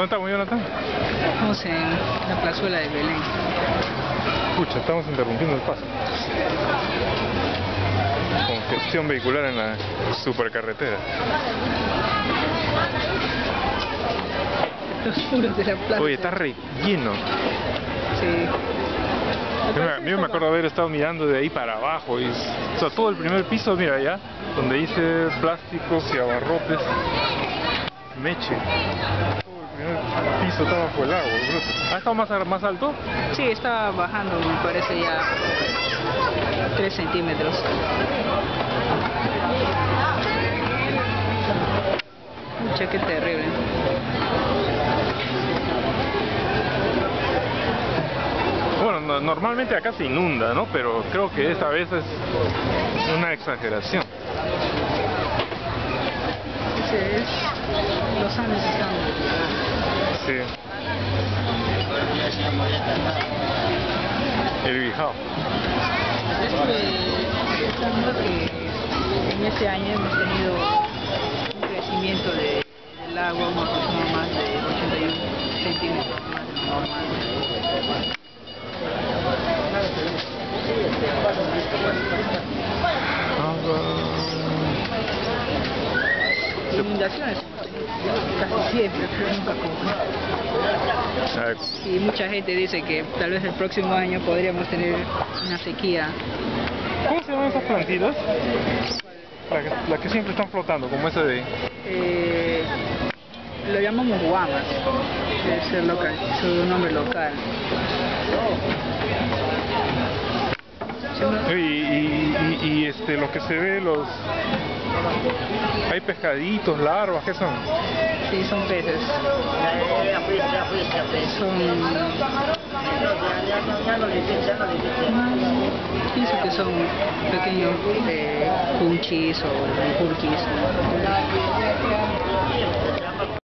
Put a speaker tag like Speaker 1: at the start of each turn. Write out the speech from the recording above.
Speaker 1: estamos, Jonathan?
Speaker 2: Estamos en la plazuela de Belén.
Speaker 1: Pucha, estamos interrumpiendo el paso. Congestión vehicular en la supercarretera.
Speaker 2: Los muros de la plaza.
Speaker 1: Oye, está re lleno.
Speaker 2: Sí.
Speaker 1: Yo me acuerdo haber estado mirando de ahí para abajo y, o sea, todo el primer piso, mira allá, donde dice plásticos y abarrotes, Meche. Todo el primer piso está bajo el agua, bruto. ¿Ha estado más alto?
Speaker 2: Sí, está bajando, me parece ya 3 centímetros. Pucha, qué terrible.
Speaker 1: Bueno, normalmente acá se inunda, ¿no? Pero creo que esta vez es una exageración.
Speaker 2: Los Andes están...
Speaker 1: Sí. El Bijao.
Speaker 2: Pensando que en este año hemos tenido un crecimiento del agua, una aproximado más de 81 centímetros más de lo normal. Inundaciones hemos tenido casi siempre, pero nunca como. Y mucha gente dice que tal vez el próximo año podríamos tener una sequía.
Speaker 1: ¿Cómo se llaman esas plantitas? Las que siempre están flotando, como esa de...
Speaker 2: Lo llamamos guamas, debe ser local, es un nombre local.
Speaker 1: Y lo que se ve, hay pescaditos, larvas, ¿qué son?
Speaker 2: Sí, son peces. Pienso que son pequeños punchis o pulquis.